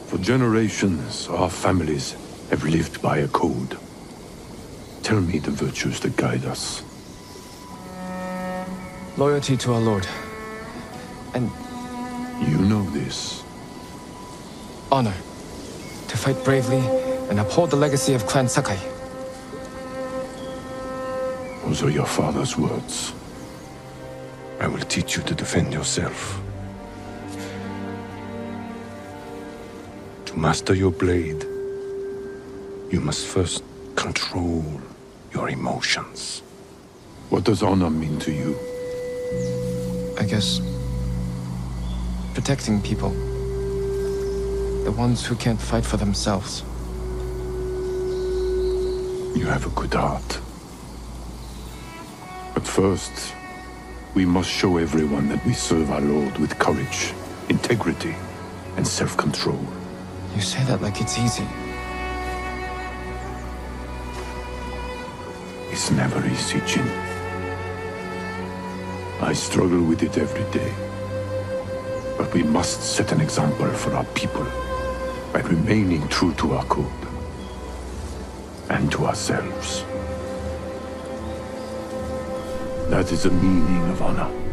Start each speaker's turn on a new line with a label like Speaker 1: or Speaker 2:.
Speaker 1: For generations, our families have lived by a code. Tell me the virtues that guide us.
Speaker 2: Loyalty to our lord. And
Speaker 1: You know this.
Speaker 2: honor. To fight bravely and uphold the legacy of Clan Sakai.
Speaker 1: Those are your father's words. I will teach you to defend yourself. To master your blade, you must first control your emotions. What does honor mean to you?
Speaker 2: I guess... protecting people. The ones who can't fight for themselves.
Speaker 1: You have a good heart. But first, we must show everyone that we serve our Lord with courage, integrity, and self-control.
Speaker 2: You say that like it's easy.
Speaker 1: It's never easy, Jin. I struggle with it every day. But we must set an example for our people by remaining true to our code and to ourselves. That is the meaning of honor.